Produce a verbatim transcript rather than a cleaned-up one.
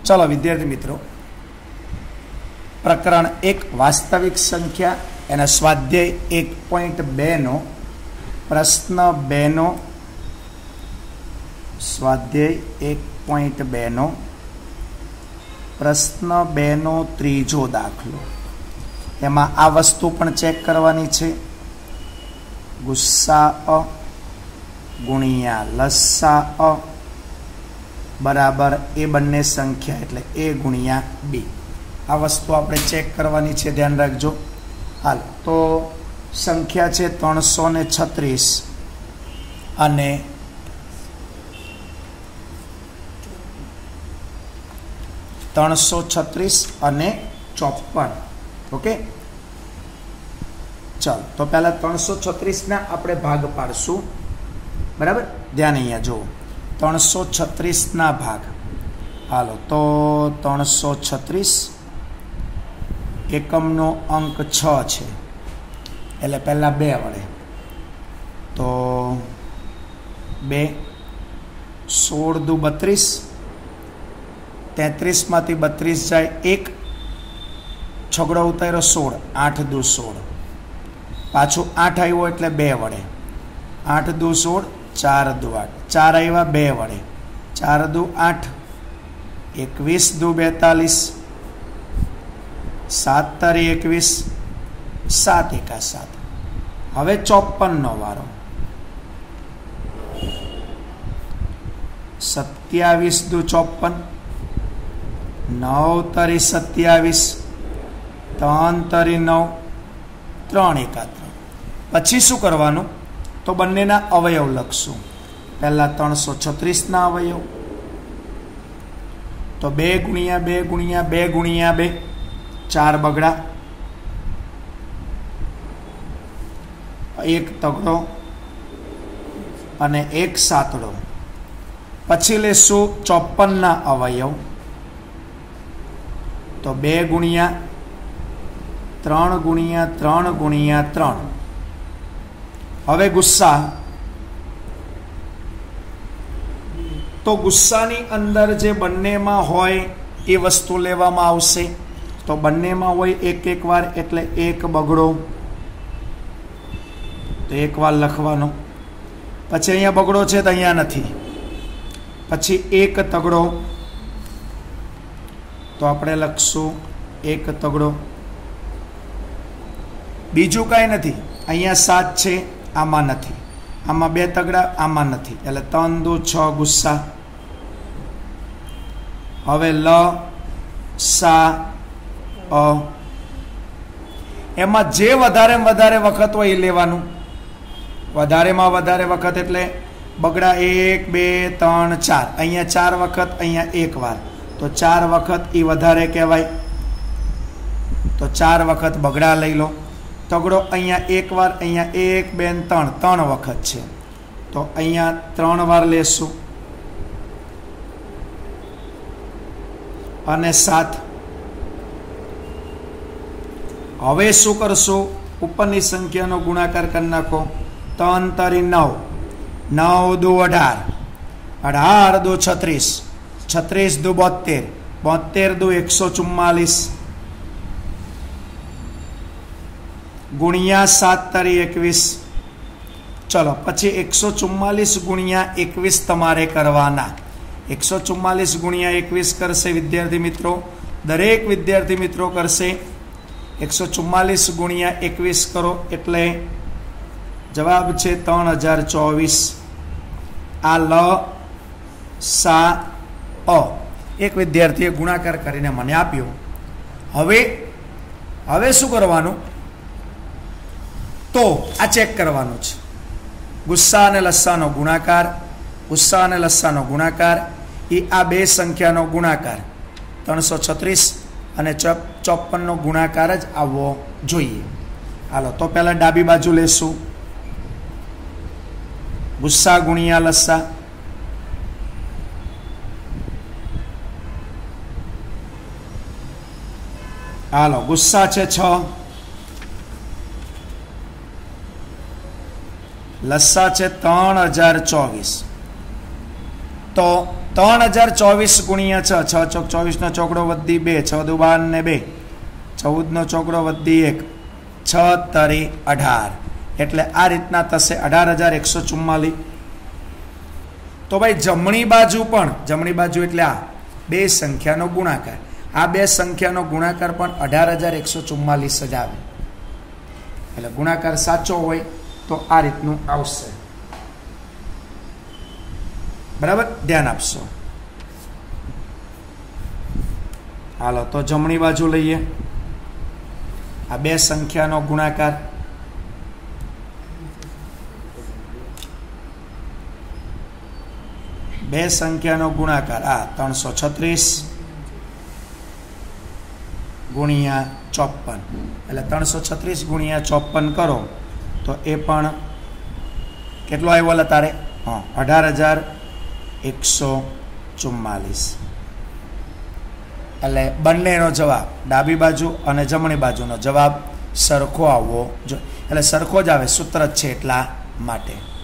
चलो विद्यार्थी मित्रों, प्रकरण एक वास्तविक संख्या एना स्वाध्याय एक पॉइंट बे नो प्रश्न बे नो स्वाध्याय एक पॉइंट बे नो प्रश्न बे नो त्रीजो दाखलो। एमां आ वस्तु पण चेक करवानी छे। गुस्साअ गुणिया लसाअ बराबर ए बंने संख्या एटले ए गुणिया बी। आ वस्तु आपणे चेक करवानी छे, ध्यान राखजो। हाल तो संख्या छे त्रणसो ने छत्रीस अने त्रणसो छत्रीस अने चौपन। ओके, चल तो पहला त्रणसो छत्रीस ना आपणे भाग पाडशुं। बराबर, ध्यान अहींया जो त्रणसो छत्रीस ना भाग। हालो तो त्रणसो छत्रीस एकम नो अंक छ छे एटले पहला बे वडे तो बे सोल दू बत्रीस, तेत्रीस मांथी बत्रीस जाए एक, छगड़ो उतार्यो सोल, आठ दू सोल, पाछू आठ आव्यो एटले बे वडे, आठ दू सोल, चार दू आठ, चार आव्या बे वडे, चार दू आठ, एकवीस दू बेतालीस, सात तारी एकवीस, सात एका सात। हवे चौपन नो वारो। सत्यावीस दू चौपन, नौ तारी सत्यावीस, त्रण तारी नौ, त्रण एका त्रण। पछी शुं करवानुं तो बंनेना अवयव लखशुं। पहला त्रणसो छत्रीस ना अवयव तो बे गुणिया बे गुणिया बे गुणिया बे, चार बगड़ा, एक तगड़ो अने एक सातड़ो। पछी लेशुं चौपन ना अवयव तो बे गुणिया त्रण गुणिया त्रण गुणिया त्रण। हवे गुस्सा तो गुस्सानी अंदर जे बंने मां होय ए वस्तु लेवामां आवशे। तो बंने मां होय एक एक वार एटले एक बगड़ो तो एक वार लखवानो। पछी अहींया बगड़ो छे तो अहींया नथी, पछी एक तगड़ो तो आपणे लखशुं एक तगड़ो। बीजू काई नथी, अहींया सात छे, आमां नथी, आमां बे तगड़ा, आमां नथी, एटले त्रण दू छ गुस्सा। हवे ल सा अ एमां जे वधारे वधारे वखत होय ए लेवानुं। वधारे मां वधारे वखत एटले बगड़ा एक बे त्रण चार, अहींया चार वखत, अहींया एक वार तो चार वखत ई वधारे कहेवाय। तो चार वखत बगड़ा लई लो। तगड़ो अहींया एक वार, अहींया एक बे त्रण, त्रण वखत छे तो अहींया त्रण वार लेशुं अने सात। हवे शुं करशुं, उपરની संख्यानो गुणाकार કરી નાખો। ત્રણ તારી નવ, નવ દુ અઢાર, અઢાર દુ છત્રીસ, છત્રીસ દુ બોતેર, બોતેર દુ એકસો ચુમ્માલીસ गुणिया सात तारी एकवीस। चलो पछी एक सौ चुम्मालीस गुणिया एकवीस तमारे करवाना। एक सौ चुम्मालीस गुणिया एकवीस करशे विद्यार्थी मित्रों, दरेक विद्यार्थी मित्रों करशे। एक सौ चुम्मालीस गुणिया एकवीस करो एटले जवाब छे त्रण हज़ार चौवीस। आ ल सा अ एक विद्यार्थीए गुणाकार करीने मने आप्यो। हवे हवे शुं करवानुं तो आ चेक करवानुं छे। गुस्सा अने लस्सानो गुणाकार, गुस्सा अने लस्सानो गुणाकार ई आ बे संख्यानो गुणाकार त्रणसो छत्रीस अने चौपन नो गुणाकार ज आववो जोईए। हालो तो पहला डाबी बाजू लेशुं। गुस्सा गुणिया लस्सा, हालो गुस्सा छे छ, लस्सा छे त्रण हज़ार चौवीस तो ત્રણ હજાર ચોવીસ ગુણ્યા છ, છ ચોક ચોવીસનો ચોકડો વધી બે, છ દુ બાર ને બે, ચૌદનો ચોકડો વધી એક, છ તરી અઢાર, એટલે આ રીતના થશે અઢાર હજાર એકસો ચુમ્માલીસ. તો ભાઈ જમણી બાજુ પણ, જમણી બાજુ એટલે આ બે સંખ્યાનો ગુણાકાર, આ બે સંખ્યાનો ગુણાકાર પણ અઢાર હજાર એકસો ચુમ્માલીસ જ આવે. એટલે ગુણાકાર સાચો હોય તો આ રીતનું આવશે. બરાબર, ધ્યાન આપશો. હાલો તો જમણી બાજુ લઈએ. આ બે સંખ્યાનો ગુણાકાર, બે સંખ્યાનો ગુણાકાર આ ત્રણસો છત્રીસ ગુણ્યા ચોપન, એટલે ત્રણસો છત્રીસ ગુણ્યા ચોપન કરો તો એ પણ કેટલો આવ્યો એટલે તારે? હા, અઢાર હજાર એકસો ચુમ્માલીસ. એટલે બંનેનો જવાબ, ડાબી બાજુ અને જમણી બાજુનો જવાબ સરખો આવવો જોઈએ. એટલે સરખો જ આવે, સૂત્ર જ છે એટલા માટે.